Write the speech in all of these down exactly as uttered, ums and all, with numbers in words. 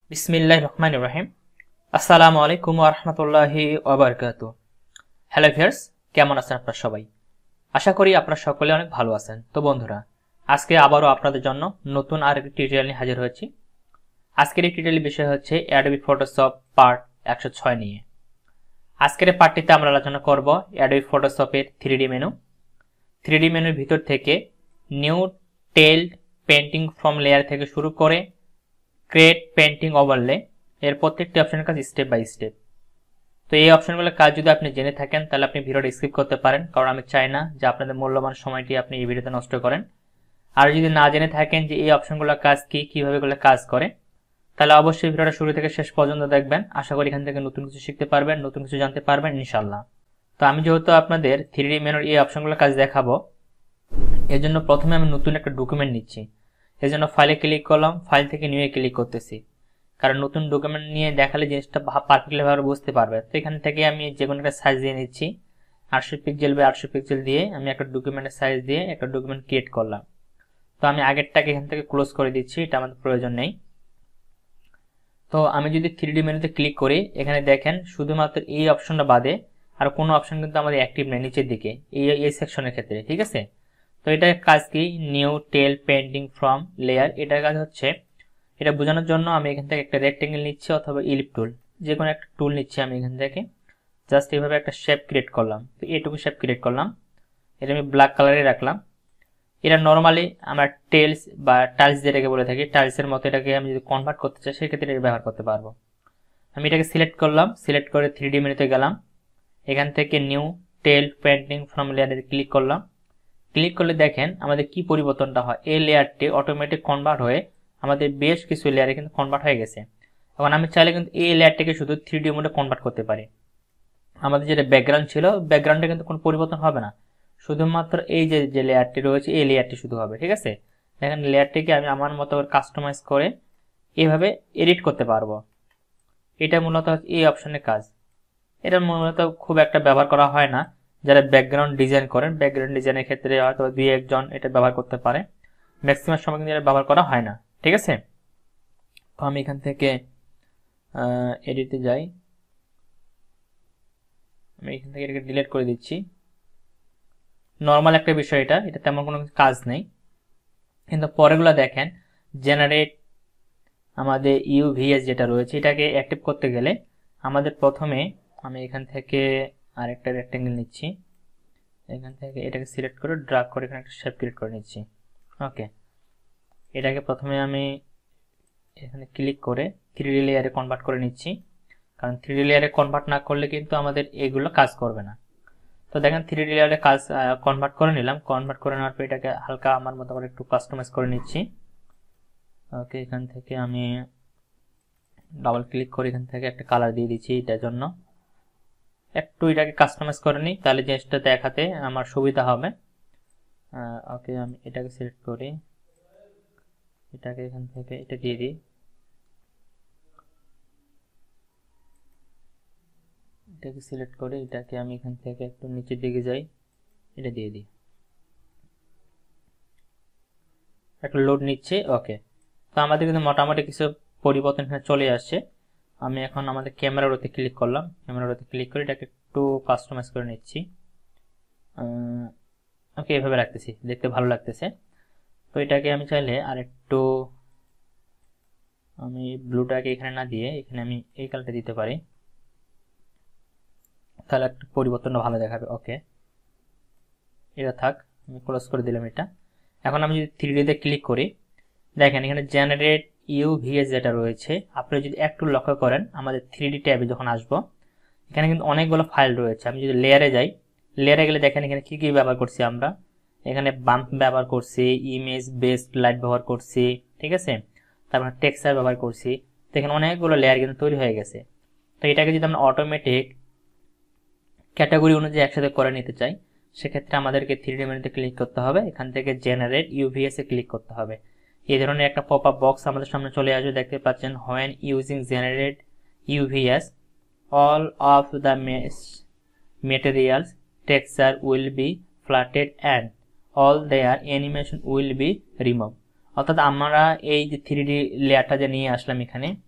বিসমিল্লাহির রহমানির রহিম। আসসালামু আলাইকুম ওয়া রাহমাতুল্লাহি ওয়া বারাকাতুহু। হ্যালো ভিউয়ার্স, কেমন আছেন আপনারা সবাই? আশা করি আপনারা সকলে অনেক ভালো আছেন। তো বন্ধুরা, আজকে আবারও আপনাদের জন্য নতুন আরেকটি টিউটোরিয়াল নিয়ে হাজির হয়েছি। আজকের এই টিউটোরিয়ালের বিষয় হচ্ছে অ্যাডোবি ফটোশপ পার্ট একশো ছয় নিয়ে। আজকের এই পার্টটিতে আমরা আলোচনা করব অ্যাডোবি ফটোশপের three D menu. Three D মেনুর ভিতর থেকে new tiled painting from layer থেকে শুরু করে ক্রিয়েট পেন্টিং ওভারলে এর প্রত্যেকটি অপশনের কাজ স্টেপ বাই স্টেপ। তো এই অপশনগুলোর কাজ যদি আপনি জেনে থাকেন তাহলে আপনি ভিডিওটা স্কিপ করতে পারেন, কারণ আমি চাই না যে আপনাদের মূল্যবান সময়টি আপনি এই ভিডিওতে নষ্ট করেন। আর যদি না জেনে থাকেন যে এই অপশনগুলোর কাজ কি, কিভাবে এগুলো কাজ করে, তাহলে অবশ্যই ভিডিওটা শুরু থেকে শেষ পর্যন্ত দেখবেন। আশা করি এখান থেকে নতুন কিছু শিখতে পারবেন, নতুন কিছু জানতে পারবেন ইনশাল্লাহ। তো আমি যেহেতু আপনাদের থ্রি ডি মেনুর এই অপশনগুলোর কাজ দেখাবো, এর জন্য প্রথমে আমি নতুন একটা ডকুমেন্ট নিচ্ছি। এই জন্য ফাইলে ক্লিক করলাম, ফাইল থেকে নিউয়ে ক্লিক করতেছি, কারণ নতুন ডকুমেন্ট নিয়ে দেখালে জিনিসটা পারফেক্টলি ভাবে বুঝতে পারবে। তো এখান থেকে আমি যে কোনো একটা সাইজ দিয়ে নিচ্ছি, আটশো পিক্সেল বা আটশো পিক্সেল দিয়ে আমি একটা ডকুমেন্টের সাইজ দিয়ে একটা ডকুমেন্ট ক্রিয়েট করলাম। তো আমি আগেরটাকে এখান থেকে ক্লোজ করে দিচ্ছি, এটা আমাদের প্রয়োজন নেই। তো আমি যদি থ্রি ডি মেনুতে ক্লিক করি, এখানে দেখেন শুধুমাত্র এই অপশনটা বাদে আর কোনো অপশন কিন্তু আমাদের অ্যাক্টিভ নেই নিচের দিকে এই এই সেকশনের ক্ষেত্রে, ঠিক আছে। তো এটার কাজ কি, new tiled painting from layer, এটার কাজ হচ্ছে এটা বোঝানোর জন্য আমি এখান থেকে একটা রেক্টেঙ্গেল নিচ্ছি অথবা ইলিপ টুল, যে কোনো একটা টুল নিচ্ছি আমি এখান থেকে। জাস্ট এইভাবে একটা শেপ ক্রিয়েট করলাম। তো এইটুকু শেপ ক্রিয়েট করলাম, এটা আমি ব্ল্যাক কালারে রাখলাম। এটা নর্মালি আমরা টেলস বা টাইলস যেটাকে বলে থাকি, টাইলসের মতো এটাকে আমি যদি কনভার্ট করতে চাই সেক্ষেত্রে এটা ব্যবহার করতে পারবো। আমি এটাকে সিলেক্ট করলাম, সিলেক্ট করে থ্রি ডি মেনুতে গেলাম, এখান থেকে নিউ টেল পেন্টিং ফ্রম লেয়ারে ক্লিক করলাম। ক্লিক করলে দেখেন আমাদের কি পরিবর্তনটা হয়, এই লেয়ারটি অটোমেটিক কনভার্ট হয়ে আমাদের বেশ কিছু লেয়ারে কিন্তু কনভার্ট হয়ে গেছে। এখন আমি চাইলে কিন্তু এই লেয়ারটাকে শুধু থ্রি ডি মোডে কনভার্ট করতে পারি। আমাদের যেটা ব্যাকগ্রাউন্ড ছিল, ব্যাকগ্রাউন্ডে কিন্তু কোনো পরিবর্তন হবে না, শুধুমাত্র এই যে যে লেয়ারটি রয়েছে এই লেয়ারটি শুধু হবে, ঠিক আছে। দেখেন লেয়ারটিকে আমি আমার মতো করে কাস্টমাইজ করে এইভাবে এডিট করতে পারবো। এটা মূলত এই অপশনের কাজ। এটা মূলত খুব একটা ব্যবহার করা হয় না, যারা ব্যাকগ্রাউন্ড ডিজাইন করেন ব্যাকগ্রাউন্ড ডিজাইনের ক্ষেত্রে হয়তো দুই একজন এটা ব্যবহার করতে পারে, ম্যাক্সিমাম সময় কিন্তু এটা ব্যবহার করা হয় না, ঠিক আছে। তো আমি এখান থেকে এডিটে যাই, আমি এখান থেকে এটাকে ডিলিট করে দিচ্ছি। নর্মাল একটা বিষয়, এটা এটা তেমন কোনো কাজ নেই, কিন্তু পরেগুলো দেখেন জেনারেট আমাদের ইউভিএস যেটা রয়েছে এটাকে অ্যাক্টিভ করতে গেলে আমাদের প্রথমে আমি এখান থেকে আরেকটা রেক্টেঙ্গেল নিচ্ছি, এখান থেকে এটাকে সিলেক্ট করে ড্র্যাগ করে এখানে একটা শেপ ক্রিয়েট করে নিচ্ছি। ওকে, এটাকে প্রথমে আমি এখানে ক্লিক করে থ্রি ডি লেয়ারে কনভার্ট করে নিচ্ছি, কারণ থ্রি ডি লেয়ারে কনভার্ট না করলে কিন্তু আমাদের এগুলো কাজ করবে না। তো দেখেন থ্রি ডি লেয়ারে কাজ কনভার্ট করে নিলাম, কনভার্ট করে নেওয়ার পর এটাকে হালকা আমার মতো করে একটু কাস্টমাইজ করে নিচ্ছি। ওকে, এখান থেকে আমি ডাবল ক্লিক করে এখান থেকে একটা কালার দিয়ে দিচ্ছি, এটার জন্য একটু এটাকে কাস্টমাইজ করে নিই, তাহলে জিনিসটা দেখাতে আমার সুবিধা হবে। ওকে, আমি এটাকে সিলেক্ট করি, এটাকে এখান থেকে এটা দিয়ে দিই, এটাকে সিলেক্ট করে এটাকে আমি এখান থেকে একটু নিচের দিকে যাই, এটা দিয়ে দিই, একটা লোড নিচ্ছে। ওকে, তো আমাদের কিন্তু মোটামুটি কিছু পরিবর্তন এখানে চলে আসছে। আমি এখন আমাদের ক্যামেরার ওতে ক্লিক করলাম, ক্যামেরার ওতে ক্লিক করে এটাকে একটু কাস্টমাইজ করে নিচ্ছি। ওকে, এভাবে রাখতেছি, দেখতে ভালো লাগতেছে। তো এটাকে আমি চাইলে আর একটু আমি ব্লুটাকে এখানে না দিয়ে এখানে আমি এই কালারটা দিতে পারি, তাহলে একটু পরিবর্তনটা ভালো দেখাবে। ওকে, এটা থাক, আমি ক্লোজ করে দিলাম এটা। এখন আমি যদি থ্রি ডিতে ক্লিক করি, দেখেন এখানে জেনারেট ইউভিএস যেটা রয়েছে, আপনি যদি একটু লক্ষ্য করেন আমাদের থ্রি ডি ট্যাবে যখন আসবো এখানে কিন্তু অনেকগুলো ফাইল রয়েছে। আমি যদি লেয়ারে যাই, লেয়ারে গেলে দেখেন এখানে কি কি ব্যবহার করছি আমরা, এখানে বাম্প ব্যবহার করছি, ইমেজ বেসড লাইট ব্যবহার করছি, ঠিক আছে, তারপর টেক্সচার ব্যবহার করছি। তো এখানে অনেকগুলো লেয়ার কিন্তু তৈরি হয়ে গেছে। তো এটাকে যদি আমরা অটোমেটিক ক্যাটাগরি অনুযায়ী একসাথে করে নিতে চাই, সেক্ষেত্রে আমাদেরকে থ্রি ডি মেনুতে ক্লিক করতে হবে, এখান থেকে জেনারেট ইউভিএস এ ক্লিক করতে হবে। এই ধরনের একটা পপ আপ বক্স আমাদের সামনে চলে আসবে, দেখতে পাচ্ছেন when using generate UVs all of the materials texture will be flattened and all their animation will be remove. অর্থাৎ আমরা এই যে থ্রি ডি লেয়ারটা যে নিয়ে আসলাম এখানে,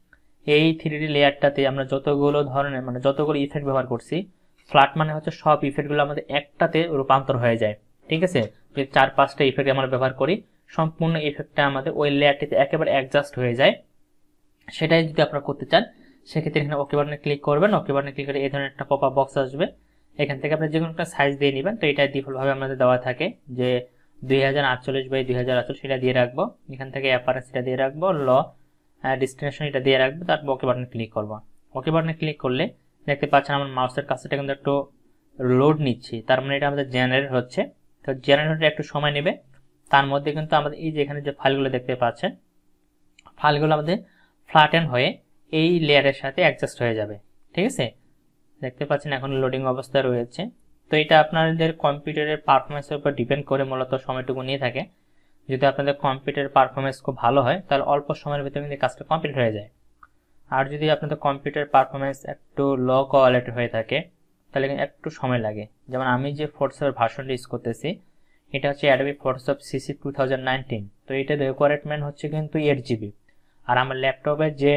এই থ্রি ডি লেয়ারটাতে আমরা যতগুলো ধরনের মানে যতগুলো ইফেক্ট ব্যবহার করছি, ফ্ল্যাট মানে হচ্ছে সব ইফেক্টগুলো আমাদের একটাতে রূপান্তর হয়ে যায়। ঠিক আছে, যদি চার পাঁচটা ইফেক্ট আমরা ব্যবহার করি, সম্পূর্ণ ইফেক্টটা আমাদের ওই লেয়ারটিতে একেবারে অ্যাডজাস্ট হয়ে যায়। সেটাই যদি আপনারা করতে চান, সেক্ষেত্রে এখানে ওকে বাটনে ক্লিক করবেন। ওকে বাটনে ক্লিক করে এই ধরনের একটা পপ আপ বক্স আসবে, এখান থেকে আপনি যে কোনো একটা সাইজ দিয়ে নেবেন। তো এটা ডিফল্টভাবে আমাদের দেওয়া থাকে যে দুই হাজার আটচল্লিশ বাই দুই হাজার আটচল্লিশ, সেটা দিয়ে রাখবো। এখান থেকে অ্যাপারেন্স এটা দিয়ে রাখবো, ল ডেস্টিনেশন এটা দিয়ে রাখবো, তারপর ওকে বাটনে ক্লিক করবো। ওকে বাটনে ক্লিক করলে দেখতে পাচ্ছেন আমার মাউসের কাছটা কিন্তু একটু লোড নিচ্ছি, তার মানে এটা আমাদের জেনারেট হচ্ছে। তো জেনারেট হতে একটু সময় নেবে, তার মধ্যে কিন্তু আমাদের এই যে এখানে যে ফাইলগুলো দেখতে পাচ্ছেন, ফাইলগুলো আমাদের ফ্ল্যাটেন হয়ে এই লেয়ারের সাথে অ্যাডজাস্ট হয়ে যাবে। ঠিক আছে, দেখতে পাচ্ছেন এখন লোডিং অবস্থায় রয়েছে। তো এটা আপনাদের কম্পিউটারের পারফরমেন্সের উপর ডিপেন্ড করে মূলত সময়টুকু নিয়ে থাকে। যদি আপনাদের কম্পিউটারের পারফরমেন্স খুব ভালো হয়, তাহলে অল্প সময়ের ভিতরে কিন্তু কাজটা কমপ্লিট হয়ে যায়। আর যদি আপনাদের কম্পিউটার পারফরমেন্স একটু লো কোয়ালিটি হয়ে থাকে, তাহলে কিন্তু একটু সময় লাগে। যেমন আমি যে ফটোশপের ভার্সনটা ইউজ করতেছি, এটা হচ্ছে Adobe Photoshop CC two thousand nineteen. তো এটার রিকোয়ারমেন্ট হচ্ছে কিন্তু এইট জিবি, আর আমার ল্যাপটপের যে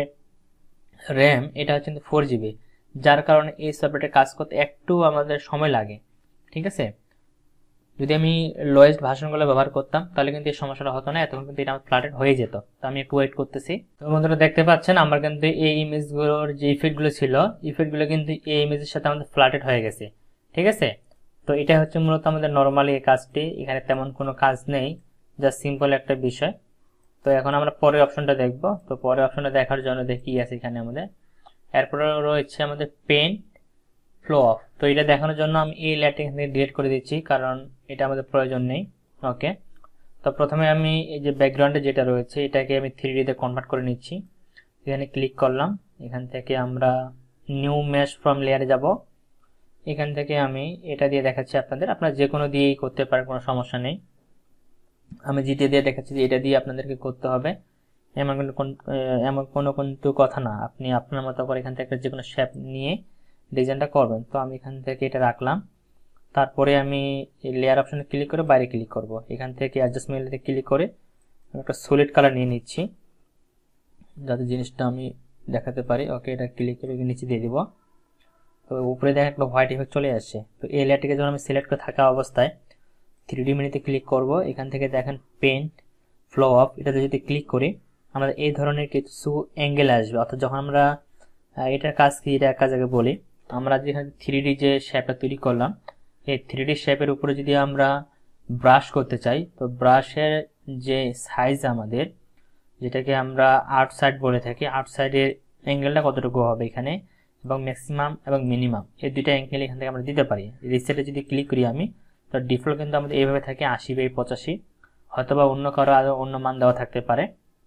র্যাম এটা হচ্ছে কিন্তু ফোর জিবি, যার কারণে এই সফটওয়্যারটা কাজ করতে একটু আমাদের সময় লাগে। ঠিক আছে, যদি আমি লোয়েস্ট ভার্সনগুলো ব্যবহার করতাম, তাহলে কিন্তু এই সমস্যাটা হতো না, এতক্ষণ কিন্তু এটা আমার ফ্ল্যাটেড হয়ে যেত। তো আমি একটু ওয়েট করতেছি। তো বন্ধুরা দেখতে পাচ্ছেন আমার কিন্তু এই ইমেজগুলোর যে ইফেক্টগুলো ছিল, ইফেক্টগুলো কিন্তু এই ইমেজের সাথে আমাদের ফ্ল্যাটেড হয়ে গেছে। ঠিক আছে, তো এটা হচ্ছে মূলত আমাদের নর্মালি এই কাজটি, এখানে তেমন কোনো কাজ নেই, জাস্ট সিম্পল একটা বিষয়। তো এখন আমরা পরের অপশনটা দেখব। তো পরের অপশনটা দেখার জন্য দেখি আছে এখানে আমাদের, এরপরে রয়েছে আমাদের পেন্ট ফ্লো অফ। তো এটা দেখানোর জন্য আমি এই লেয়ারটা এখান থেকে ডিলিট করে দিচ্ছি, কারণ এটা আমাদের প্রয়োজন নেই। ওকে, তো প্রথমে আমি এই যে ব্যাকগ্রাউন্ডে যেটা রয়েছে এটাকে আমি থ্রি ডিতে কনভার্ট করে নিচ্ছি। এখানে ক্লিক করলাম, এখান থেকে আমরা নিউ মেশ ফ্রম লেয়ারে যাব। এখান থেকে আমি এটা দিয়ে দেখাচ্ছি আপনাদের, আপনারা যে কোনো দিয়েই করতে পারেন, কোনো সমস্যা নেই। আমি যেটা দিয়ে দেখাচ্ছি যে এটা দিয়ে আপনাদেরকে করতে হবে, এমন কোনো এমন কোনো কিন্তু কথা না। আপনি আপনার মতো করে এখান থেকে যে কোনো শেপ নিয়ে ডিজাইনটা করবেন। তো আমি এখান থেকে এটা রাখলাম, তারপরে আমি এই লেয়ার অপশনে ক্লিক করে বাইরে ক্লিক করব। এখান থেকে অ্যাডজাস্টমেন্টে ক্লিক করে একটা সলিড কালার নিয়ে নিচ্ছি, যাতে জিনিসটা আমি দেখাতে পারি। ওকে, এটা ক্লিক করে নিচে দিয়ে দিব। তো উপরে দেখেন একটা হোয়াইট ইফেক্ট চলে আসছে। তো এই লেয়ারটিকে যখন আমি সিলেক্ট করে থাকা অবস্থায় থ্রি ডি মেনুতে ক্লিক করব, এখান থেকে দেখেন পেন্ট ফ্লো অফ, এটাতে যদি ক্লিক করি আমাদের এই ধরনের কিছু অ্যাঙ্গেল আসবে। অর্থাৎ যখন আমরা এটার কাজ কি, এটা কাজ আগে বলি, আমরা যেখানে থ্রি ডি যে শেপটা তৈরি করলাম, এই থ্রি ডি শেপের উপরে যদি আমরা ব্রাশ করতে চাই, তো ব্রাশের যে সাইজ আমাদের, যেটাকে আমরা আউটসাইড বলে থাকি, আউটসাইডের অ্যাঙ্গেলটা কতটুকু হবে এখানে, এবং ম্যাক্সিমাম এবং মিনিমাম এই দুইটা অ্যাঙ্গেল এখান থেকে আমরা দিতে পারি। রিসেটে যদি ক্লিক করি আমি, তো ডিফল্ট কিন্তু আমাদের এইভাবে থাকে আশি বাই পঁচাশি, হয়তোবা অন্য কারো আরও অন্য মান দেওয়া থাকতে পারে।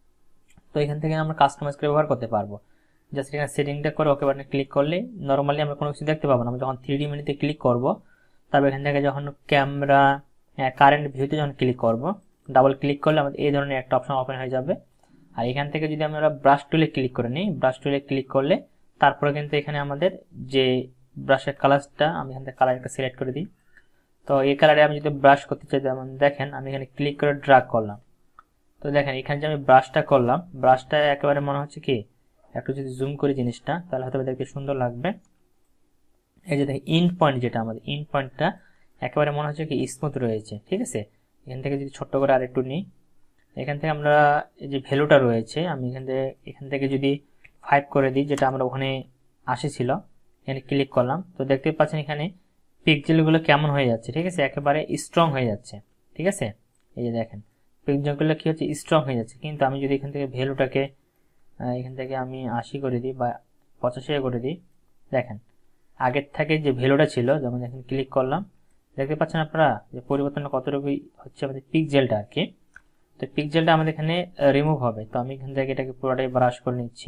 তো এখান থেকে আমরা কাস্টমাইজ করে ব্যবহার করতে পারবো। জাস্ট এখানে সেটিংটা করে ওকে বাটনে ক্লিক করলে নর্মালি আমরা কোনো কিছু দেখতে পাবো না। আমরা যখন থ্রি ডি মেনুতে ক্লিক করব, তারপর এখান থেকে যখন ক্যামেরা কারেন্ট ভিউতে যখন ক্লিক করব, ডাবল ক্লিক করলে আমাদের এই ধরনের একটা অপশন ওপেন হয়ে যাবে। আর এখান থেকে যদি আমরা ব্রাশ টুলে ক্লিক করে নিই, ব্রাশ টুলে ক্লিক করলে তারপরে কিন্তু এখানে আমাদের যে ব্রাশের কালারটা, আমি এখান থেকে কালার একটা সিলেক্ট করে দিই। তো এই কালারে আমি যদি ব্রাশ করতে চাই, যেমন দেখেন আমি এখানে ক্লিক করে ড্র্যাগ করলাম। তো দেখেন এখানে যে আমি ব্রাশটা করলাম, ব্রাশটা একেবারে মনে হচ্ছে কি, একটু যদি জুম করি জিনিসটা, তাহলে হয়তো দেখতে সুন্দর লাগবে। এই যে দেখি ইন পয়েন্ট, যেটা আমাদের ইন পয়েন্টটা একেবারে মনে হচ্ছে কি স্মুথ রয়েছে। ঠিক আছে, এখান থেকে যদি ছোট্ট করে আরেকটু নিই, এখান থেকে আমরা এই যে ভ্যালুটা রয়েছে, আমি এখান থেকে এখান থেকে যদি ফাইভ করে দিই, যেটা আমরা ওখানে আশি ছিল, এখানে ক্লিক করলাম। তো দেখতে পাচ্ছেন এখানে পিক্সেলগুলো কেমন হয়ে যাচ্ছে। ঠিক আছে, একেবারে স্ট্রং হয়ে যাচ্ছে। ঠিক আছে, এই যে দেখেন পিক্সেলগুলো কি হচ্ছে, স্ট্রং হয়ে যাচ্ছে। কিন্তু আমি যদি এখান থেকে ভ্যালুটাকে এখান থেকে আমি আশি করে দিই বা পঁচাশি করে দিই, দেখেন আগের থেকে যে ভ্যালুটা ছিল, যেমন এখানে ক্লিক করলাম, দেখতে পাচ্ছেন আপনারা যে পরিবর্তনটা কতটুকু হচ্ছে আমাদের পিক্সেলটা আর কি। তো পিক্সেলটা আমাদের এখানে রিমুভ হবে। তো আমি এখান থেকে এটাকে পুরোটাই ব্রাশ করে নিচ্ছি,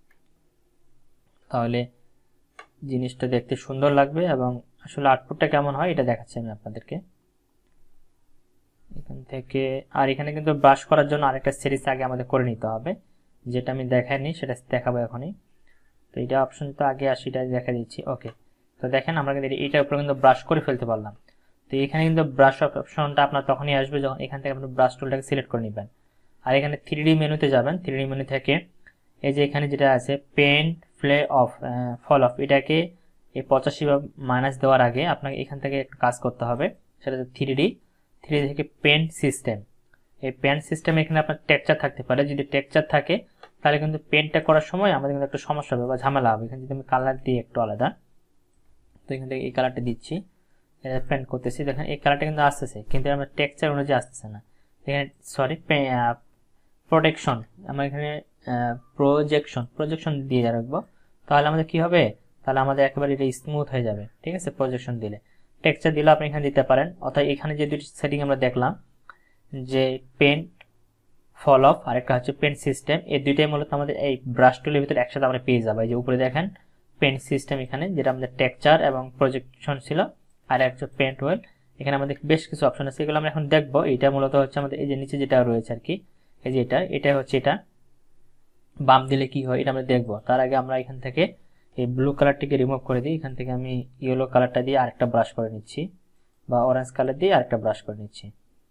তাহলে জিনিসটা দেখতে সুন্দর লাগবে এবং আসলে আউটপুটটা কেমন হয় এটা দেখাচ্ছি আমি আপনাদেরকে এখান থেকে। আর এখানে কিন্তু ব্রাশ করার জন্য আরেকটা সিরিজ আগে আমাদের করে নিতে হবে, যেটা আমি দেখাইনি, সেটা দেখাবো এখনই। তো এটা অপশন তো আগে আসি, এটা দেখা দিচ্ছি। ওকে, তো দেখেন আমরা কিন্তু এইটার উপরে কিন্তু ব্রাশ করে ফেলতে পারলাম। তো এখানে কিন্তু ব্রাশ অপশনটা আপনার তখনই আসবে যখন এখান থেকে আপনি ব্রাশ টুলটাকে সিলেক্ট করে নেবেন। আর এখানে থ্রি ডি মেনুতে যাবেন, থ্রি ডি মেনু থেকে এই যে এখানে যেটা আছে পেন্ট ফ্লে অফ ফল অফ, এটাকে এই পঁচাশি বা মাইনাস দেওয়ার আগে আপনাকে এখান থেকে একটা কাজ করতে হবে, সেটা হচ্ছে থ্রি ডি থ্রি ডি থেকে পেন্ট সিস্টেম। এই পেন্ট সিস্টেমে এখানে আপনার টেক্সচার থাকতে পারে, যদি টেক্সচার থাকে তাহলে কিন্তু পেন্টটা করার সময় আমাদের কিন্তু একটা সমস্যা হবে বা ঝামেলা হবে। এখানে যদি আমি কালার দিই একটু আলাদা, তো এখান থেকে এই কালারটা দিচ্ছি, পেন্ট করতেছি, দেখেন এই কালারটা কিন্তু আসতেছে, কিন্তু আমার টেক্সচার অনুযায়ী আসতেছে না। এখানে সরি প্রোটেকশন, আমরা এখানে প্রজেকশন প্রজেকশন দিয়ে রাখবো, তাহলে আমাদের কি হবে, তাহলে আমাদের একেবারে এটা স্মুথ হয়ে যাবে। ঠিক আছে, প্রজেকশন দিলে, টেক্সচার দিলে আপনি এখানে দিতে পারেন। অর্থাৎ এখানে যে দুটি সেটিং আমরা দেখলাম, যে পেন্ট ফল অফ আর একটা হচ্ছে পেন্ট সিস্টেম, এই দুইটাই মূলত আমাদের এই ব্রাশ টুলের ভিতরে একসাথে আমরা পেয়ে যাবো। এই যে উপরে দেখেন পেন্ট সিস্টেম, এখানে যেটা আমাদের টেক্সচার এবং প্রজেকশন ছিল, আর একটা পেন্ট ওয়েল, এখানে আমাদের বেশ কিছু অপশন আছে, এগুলো আমরা এখন দেখবো। এটা মূলত হচ্ছে আমাদের এই যে নিচে যেটা রয়েছে আর কি, এই যে এটা এটা হচ্ছে এটা বাম দিলে কি হয় এটা আমরা দেখবো। তার আগে আমরা এখান থেকে এই ব্লু কালারটিকে রিমুভ করে দিই, এখান থেকে আমি ইয়েলো কালারটা দিয়ে আরেকটা ব্রাশ করে নিচ্ছি, বা অরেঞ্জ কালার দিয়ে আরেকটা ব্রাশ করে নিচ্ছি।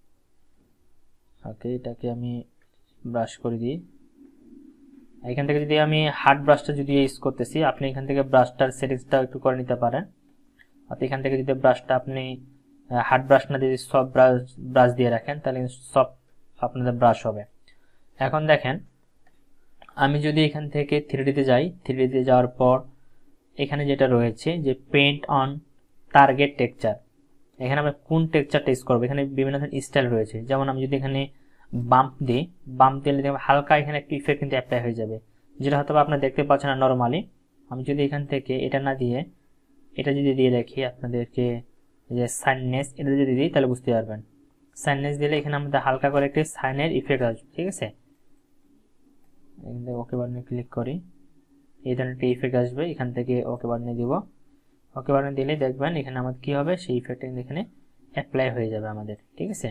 ওকে, এটাকে আমি ব্রাশ করে দিই। এখান থেকে যদি আমি হার্ড ব্রাশটা যদি ইউজ করতেছি, আপনি এখান থেকে ব্রাশটার সেটিংসটা একটু করে নিতে পারেন। অর্থাৎ এখান থেকে যদি ব্রাশটা আপনি হার্ড ব্রাশ না দিয়ে সফট ব্রাশ ব্রাশ দিয়ে রাখেন, তাহলে সফট আপনাদের ব্রাশ হবে। এখন দেখেন, আমি যদি এখান থেকে থ্রি ডিতে যাই, থ্রি ডিতে যাওয়ার পর এখানে যেটা রয়েছে যে পেন্ট অন টার্গেট টেক্সচার, এখানে আমরা কোন টেক্সচারটা ইউজ করবো, এখানে বিভিন্ন ধরনের স্টাইল রয়েছে। যেমন আমি যদি এখানে বাম্প দিই, বাম্প দিলে দেখবেন হালকা এখানে একটা ইফেক্ট কিন্তু অ্যাপ্লাই হয়ে যাবে, যেটা হয়তো আপনারা দেখতে পাচ্ছেন না নর্মালি। আমি যদি এখান থেকে এটা না দিয়ে এটা যদি দিয়ে রাখি আপনাদেরকে, যে সাইননেস এটা যদি দিই তাহলে বুঝতে পারবেন। সাইননেস দিলে এখানে আমাদের হালকা করে একটি সাইনের ইফেক্ট আসবে। ঠিক আছে, এখান থেকে ওকে বাটনে ক্লিক করি, এই ধরনের একটা ইফেক্ট আসবে, এখান থেকে ওকে বাটনে দিব। ওকে বাটনে দিলে দেখবেন এখানে আমাদের কি হবে, সেই ইফেক্টটা এখানে অ্যাপ্লাই হয়ে যাবে আমাদের। ঠিক আছে,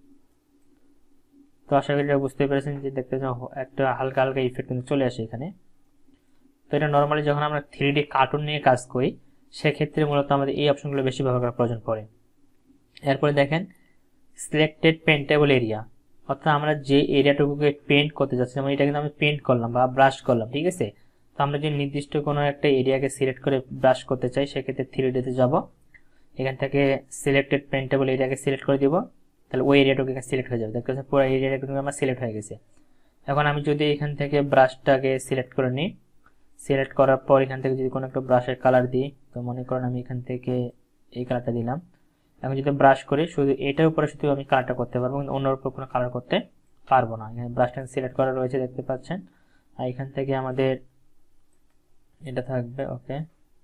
তো আশা করি বুঝতে পেরেছেন যে দেখতে একটা হালকা হালকা ইফেক্ট কিন্তু চলে আসে এখানে। তো এটা নর্মালি যখন আমরা থ্রি ডি কার্টুন নিয়ে কাজ করি, সেক্ষেত্রে মূলত আমাদের এই অপশনগুলো বেশি ব্যবহার করার প্রয়োজন পড়ে। এরপরে দেখেন সিলেক্টেড পেন্টেবল এরিয়া, অর্থাৎ আমরা যে এরিয়াটুকুকে পেন্ট করতে যাচ্ছি, যেমন এটা কিন্তু আমি পেন্ট করলাম বা ব্রাশ করলাম। ঠিক আছে, তো আমরা যে নির্দিষ্ট কোনো একটা এরিয়াকে সিলেক্ট করে ব্রাশ করতে চাই, সেক্ষেত্রে থ্রি ডিতে যাব, এখান থেকে সিলেক্টেড পেন্টেবল এরিয়াকে সিলেক্ট করে দিব, তাহলে ওই এরিয়াটুকু এখানে সিলেক্ট হয়ে যাবে। দেখতে পাচ্ছেন পুরো এরিয়াটা কিন্তু আমার সিলেক্ট হয়ে গেছে। এখন আমি যদি এখান থেকে ব্রাশটাকে সিলেক্ট করে নিই, সিলেক্ট করার পর এখান থেকে যদি কোনো একটা ব্রাশের কালার দিই, তো মনে করেন আমি এখান থেকে এই কালারটা দিলাম। এখন যদি ব্রাশ করি, শুধু এটার উপরে শুধু আমি কালারটা করতে পারবো, কিন্তু অন্যের উপর কোনো কালার করতে পারবো না। এখানে ব্রাশটা সিলেক্ট করা রয়েছে দেখতে পাচ্ছেন, আর এখান থেকে আমাদের এটা থাকবে। ওকে,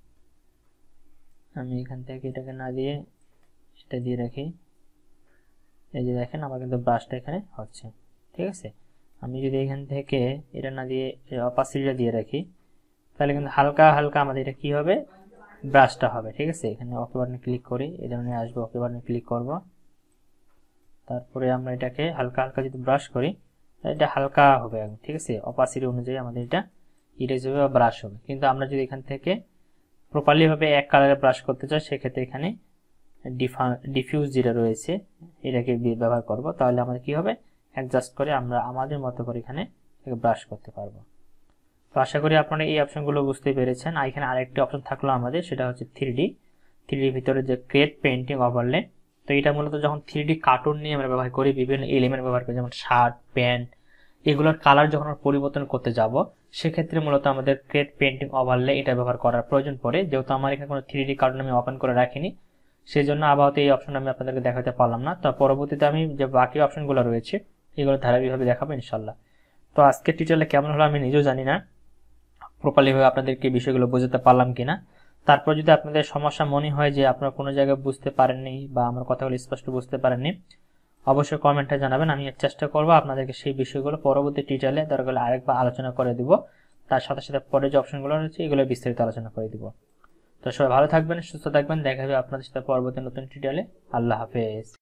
আমি এখান থেকে এটাকে না দিয়ে এটা দিয়ে রাখি, এই যে দেখেন আমার কিন্তু ব্রাশটা এখানে হচ্ছে। ঠিক আছে, আমি যদি এখান থেকে এটা না দিয়ে অপাসিটিটা দিয়ে রাখি, তাহলে কিন্তু হালকা হালকা আমাদের এটা কি হবে, ব্রাশটা হবে। ঠিক আছে, এখানে ওকে বাটনে ক্লিক করি, এই ধরনের আসবে, ওকে বাটনে ক্লিক করব, তারপরে আমরা এটাকে হালকা হালকা যদি ব্রাশ করি, এটা হালকা হবে। ঠিক আছে, অপাসিটি অনুযায়ী আমাদের এটা ইরেজ হবে বা ব্রাশ হবে। কিন্তু আমরা যদি এখান থেকে প্রপারলি ভাবে এক কালারে ব্রাশ করতে চাই, সেক্ষেত্রে এখানে ডিফিউজ যেটা রয়েছে এটাকে ব্যবহার করব, তাহলে আমাদের কি হবে, অ্যাডজাস্ট করে আমরা আমাদের মতো করে এখানে ব্রাশ করতে পারবো। তো আশা করি আপনারা এই অপশনগুলো বুঝতে পেরেছেন। আর এখানে আরেকটি অপশন থাকলো আমাদের, সেটা হচ্ছে থ্রি ডি থ্রি ডির ভিতরে যে ক্রিয়েট পেন্টিং ওভারলে। তো এটা মূলত যখন থ্রি ডি কার্টুন নিয়ে আমরা ব্যবহার করি, বিভিন্ন এলিমেন্ট ব্যবহার করি, যেমন শার্ট, প্যান্ট, এগুলোর কালার যখন আমরা পরিবর্তন করতে যাব, সেক্ষেত্রে মূলত আমাদের ক্রিয়েট পেন্টিং ওভারলে এটা ব্যবহার করার প্রয়োজন পড়ে। যেহেতু আমার এখানে কোনো থ্রি ডি কার্টুন আমি ওপেন করে রাখিনি, সেই জন্য আপাতত এই অপশন আমি আপনাদেরকে দেখাতে পারলাম না। তো পরবর্তীতে আমি যে বাকি অপশনগুলো রয়েছে এগুলো ধারাবাহিকভাবে দেখাবো ইনশাল্লাহ। তো আজকের টিউটোরিয়ালে কেমন হলো আমি নিজেও জানি না, প্রপারলি ভাবে আপনাদেরকে বিষয়গুলো বোঝাতে পারলাম কিনা। তারপর যদি আপনাদের সমস্যা মনে হয় যে আপনারা কোনো জায়গায় বুঝতে পারেননি বা আমার কথাগুলো স্পষ্ট বুঝতে পারেননি, অবশ্যই কমেন্টে জানাবেন। আমি চেষ্টা করব আপনাদেরকে সেই বিষয়গুলো পরবর্তী টিউটোরিয়ালে দরকার হলে আরেকবার আলোচনা করে দিব। তার সাথে সাথে পরে যে অপশনগুলো রয়েছে এগুলো বিস্তারিত আলোচনা করে দিব। তো সবাই ভালো থাকবেন, সুস্থ থাকবেন, দেখা হবে আপনাদের সাথে পরবর্তী নতুন টিউটোরিয়ালে। আল্লাহ হাফেজ।